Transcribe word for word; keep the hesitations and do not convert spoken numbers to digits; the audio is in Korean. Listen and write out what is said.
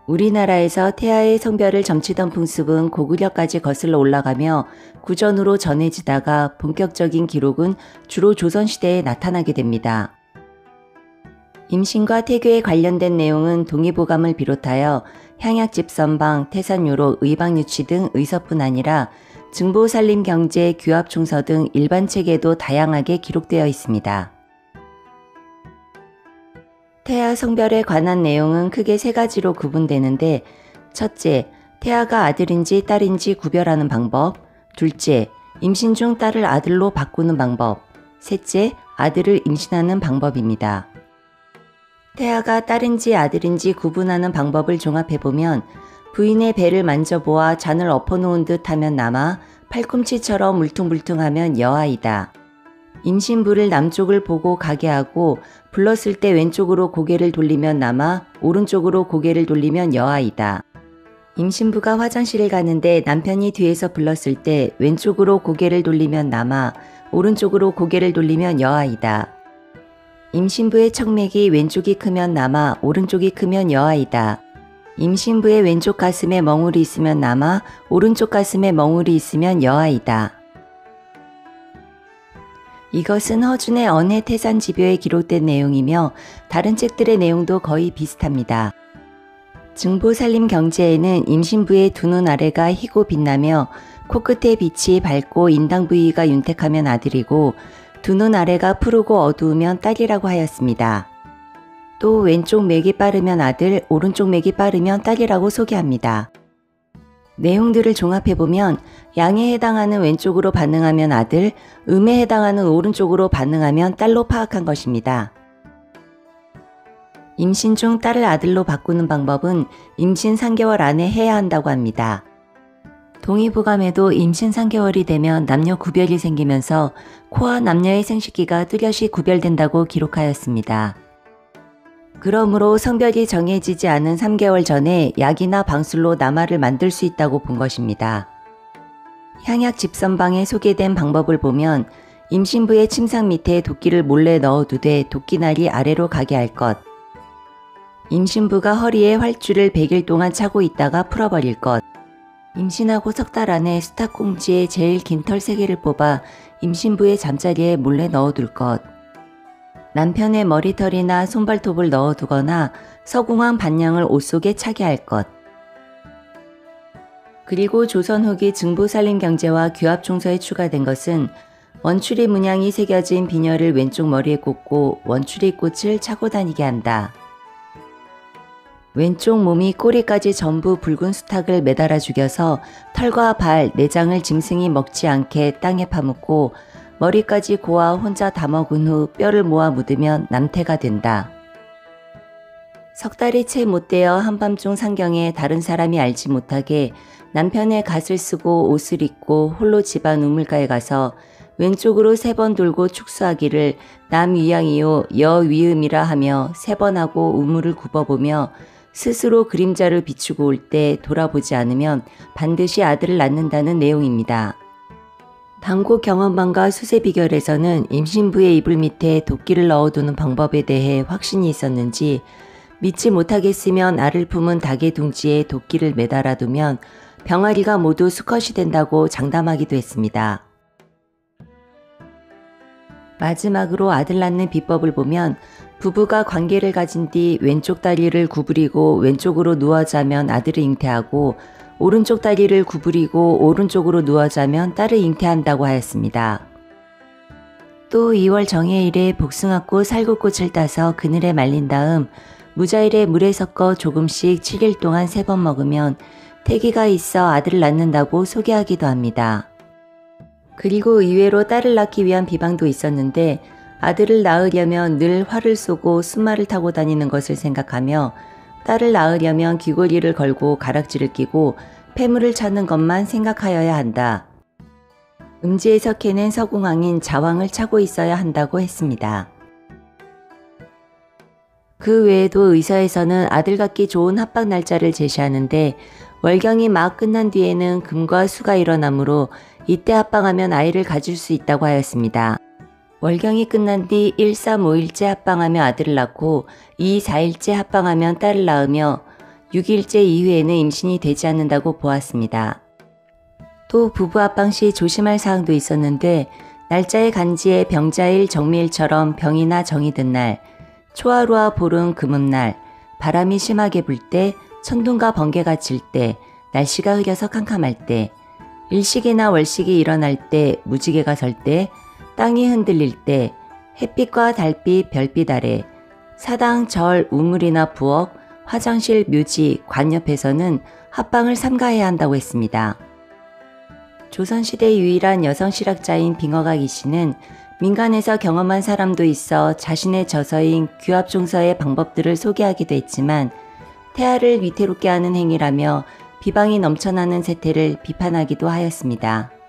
우리나라에서 태아의 성별을 점치던 풍습은 고구려까지 거슬러 올라가며 구전으로 전해지다가 본격적인 기록은 주로 조선시대에 나타나게 됩니다. 임신과 태교에 관련된 내용은 동의보감을 비롯하여 향약집선방, 태산요로, 의방유치 등 의서뿐 아니라 증보살림경제, 규합총서 등 일반 책에도 다양하게 기록되어 있습니다. 태아 성별에 관한 내용은 크게 세 가지로 구분되는데, 첫째, 태아가 아들인지 딸인지 구별하는 방법, 둘째, 임신 중 딸을 아들로 바꾸는 방법, 셋째, 아들을 임신하는 방법입니다. 태아가 딸인지 아들인지 구분하는 방법을 종합해보면 부인의 배를 만져보아 잔을 엎어놓은 듯 하면 남아 팔꿈치처럼 울퉁불퉁하면 여아이다. 임신부를 남쪽을 보고 가게 하고 불렀을 때 왼쪽으로 고개를 돌리면 남아 오른쪽으로 고개를 돌리면 여아이다. 임신부가 화장실을 가는데 남편이 뒤에서 불렀을 때 왼쪽으로 고개를 돌리면 남아 오른쪽으로 고개를 돌리면 여아이다. 임신부의 척맥이 왼쪽이 크면 남아 오른쪽이 크면 여아이다. 임신부의 왼쪽 가슴에 멍울이 있으면 남아 오른쪽 가슴에 멍울이 있으면 여아이다. 이것은 허준의 언해태산지표에 기록된 내용이며 다른 책들의 내용도 거의 비슷합니다. 증보살림경제에는 임신부의 두 눈 아래가 희고 빛나며 코끝의 빛이 밝고 인당 부위가 윤택하면 아들이고 두 눈 아래가 푸르고 어두우면 딸이라고 하였습니다. 또 왼쪽 맥이 빠르면 아들, 오른쪽 맥이 빠르면 딸이라고 소개합니다. 내용들을 종합해보면 양에 해당하는 왼쪽으로 반응하면 아들, 음에 해당하는 오른쪽으로 반응하면 딸로 파악한 것입니다. 임신 중 딸을 아들로 바꾸는 방법은 임신 삼 개월 안에 해야 한다고 합니다. 동의보감에도 임신 삼 개월이 되면 남녀 구별이 생기면서 코와 남녀의 생식기가 뚜렷이 구별된다고 기록하였습니다. 그러므로 성별이 정해지지 않은 삼 개월 전에 약이나 방술로 남아를 만들 수 있다고 본 것입니다. 향약집선방에 소개된 방법을 보면 임신부의 침상 밑에 도끼를 몰래 넣어두되 도끼날이 아래로 가게 할 것, 임신부가 허리에 활주를 백 일 동안 차고 있다가 풀어버릴 것, 임신하고 석 달 안에 수탉꽁지에 제일 긴 털 세 개를 뽑아 임신부의 잠자리에 몰래 넣어둘 것, 남편의 머리털이나 손발톱을 넣어두거나 서궁왕 반냥을 옷 속에 차게 할 것. 그리고 조선 후기 증보살림경제와 규합총서에 추가된 것은 원추리 문양이 새겨진 비녀를 왼쪽 머리에 꽂고 원추리 꽃을 차고 다니게 한다. 왼쪽 몸이 꼬리까지 전부 붉은 수탉을 매달아 죽여서 털과 발, 내장을 짐승이 먹지 않게 땅에 파묻고 머리까지 고아 혼자 다 먹은 후 뼈를 모아 묻으면 남태가 된다. 석 달이 채 못 되어 한밤중 상경에 다른 사람이 알지 못하게 남편의 갓을 쓰고 옷을 입고 홀로 집안 우물가에 가서 왼쪽으로 세 번 돌고 축수하기를 남위양이요 여위음이라 하며 세 번 하고 우물을 굽어보며 스스로 그림자를 비추고 올 때 돌아보지 않으면 반드시 아들을 낳는다는 내용입니다. 당고 경험반과 수세비결에서는 임신부의 이불 밑에 도끼를 넣어두는 방법에 대해 확신이 있었는지 믿지 못하겠으면 알을 품은 닭의 둥지에 도끼를 매달아두면 병아리가 모두 수컷이 된다고 장담하기도 했습니다. 마지막으로 아들 낳는 비법을 보면 부부가 관계를 가진 뒤 왼쪽 다리를 구부리고 왼쪽으로 누워 자면 아들을 잉태하고 오른쪽 다리를 구부리고 오른쪽으로 누워 자면 딸을 잉태한다고 하였습니다. 또 이월 정해일에 복숭아꽃, 살구꽃을 따서 그늘에 말린 다음 무자일에 물에 섞어 조금씩 칠 일 동안 세 번 먹으면 태기가 있어 아들을 낳는다고 소개하기도 합니다. 그리고 의외로 딸을 낳기 위한 비방도 있었는데 아들을 낳으려면 늘 활을 쏘고 순말을 타고 다니는 것을 생각하며 딸을 낳으려면 귀걸이를 걸고 가락지를 끼고 폐물을 찾는 것만 생각하여야 한다. 음지에서 캐낸 서궁왕인 자왕을 차고 있어야 한다고 했습니다. 그 외에도 의사에서는 아들 갖기 좋은 합방 날짜를 제시하는데 월경이 막 끝난 뒤에는 금과 수가 일어나므로 이때 합방하면 아이를 가질 수 있다고 하였습니다. 월경이 끝난 뒤 일, 삼, 오일째 합방하며 아들을 낳고 이, 사일째 합방하면 딸을 낳으며 육 일째 이후에는 임신이 되지 않는다고 보았습니다. 또 부부 합방 시 조심할 사항도 있었는데 날짜의 간지에 병자일 정미일처럼 병이나 정이 든 날, 초하루와 보름 금음날, 바람이 심하게 불 때, 천둥과 번개가 칠 때, 날씨가 흐려서 캄캄할 때, 일식이나 월식이 일어날 때, 무지개가 설 때, 땅이 흔들릴 때, 햇빛과 달빛, 별빛 아래, 사당, 절, 우물이나 부엌, 화장실, 묘지, 관 옆에서는 합방을 삼가해야 한다고 했습니다. 조선시대 유일한 여성 실학자인 빙어각 이씨는 민간에서 경험한 사람도 있어 자신의 저서인 규합종서의 방법들을 소개하기도 했지만 태아를 위태롭게 하는 행위라며 비방이 넘쳐나는 세태를 비판하기도 하였습니다.